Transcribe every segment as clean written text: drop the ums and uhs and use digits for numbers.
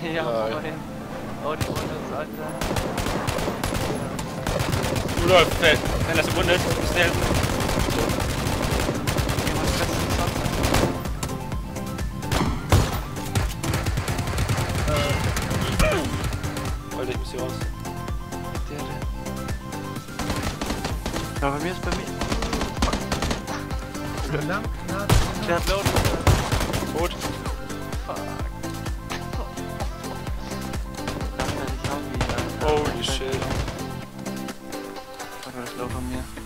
Ja, Nein. vorhin. Oh, die Windows, Alter. Rudolf, wenn das im Mund ist, müssen wir helfen. Jemand fest ins Wasser. Alter, ich muss hier raus. Der. Ja, bei mir ist bei mir. Der hat laut. Tot. Fuck. Dachte ich auch wieder. Holy shit. Warte, das läuft von mir.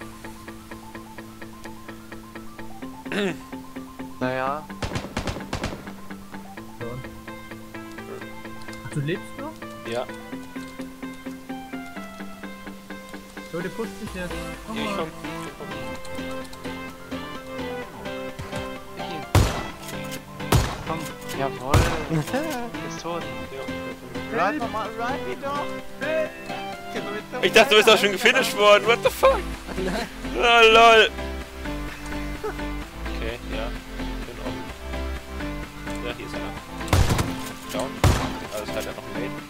Naja. Du lebst noch? Ja. Leute, pusht mich jetzt. Komm Ich mal. komm. Vicky. Komm. Jawohl. Ist tot. Ride nochmal, ride mich doch. Ich dachte, du bist auch schon gefinisht worden. What the fuck? Oh, lol. Okay, ja. Bin offen. Ja, hier ist einer. Down. Alles hat er noch ein Mate.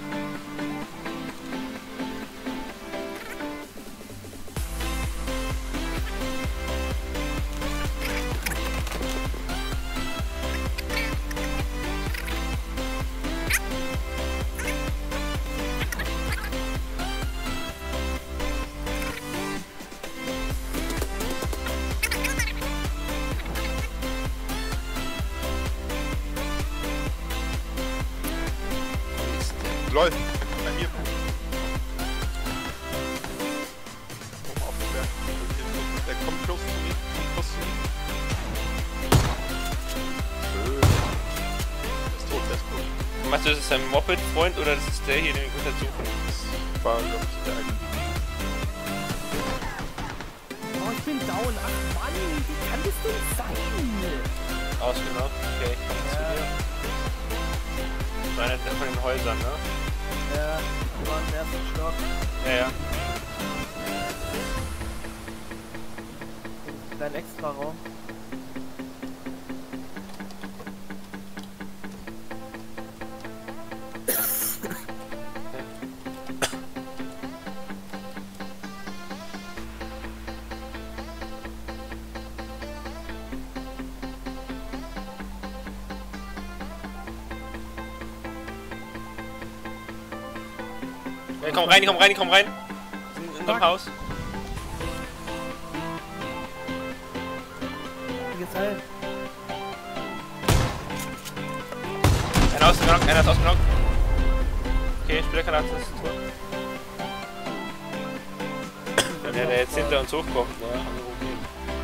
LOL! Bei mir. Komm auf den Berg. Der kommt close zu mir. Kommt close zu mir. Schön. Der ist tot, der ist tot. Meinst du, das ist ein Moped-Freund oder das ist der hier, den wir untersuchen? Das war, glaube ich, der eigentliche. Oh, ich bin down. Ach Mann, wie kann das denn sein? Ausgenockt. Okay, ich komme zu dir. Einer von den Häusern, ne? Ja, wir waren im ersten Stock. Ja, ja. Dein Extra-Raum. Ja, komm rein, komm rein, komm rein. In unserem Haus. Wie Teil? Einer ausgenockt, einer ist ausgenockt. Okay, Spielerkanal ist tot. Wenn der jetzt hinter uns hochkommt, ne? Haben wir Probleme.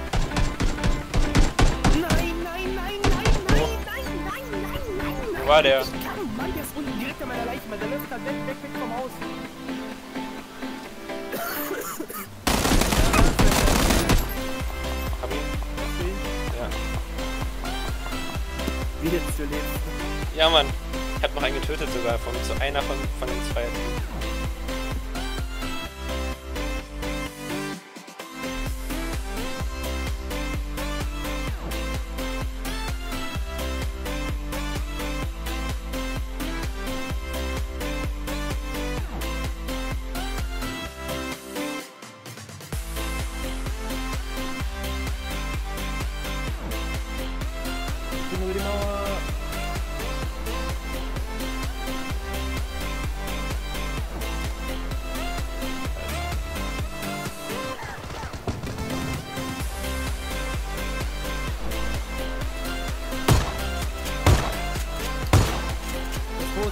Nein, nein, nein, nein, nein, nein, nein, nein, nein. Wo war der? Ich kann, Mann, der ist unten direkt an meiner Leiche, Mann. Der läuft gerade weg, weg, weg vom Haus. Hab ihn? Ja. Wie jetzt du lebst. Ja, Mann. Ich hab noch einen getötet sogar. So einer von den zwei. Ich bin über die Mauer. Tot.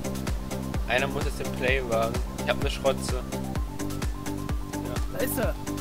Einer muss jetzt den Play wagen. Ich hab eine Schrotze. Da ist er.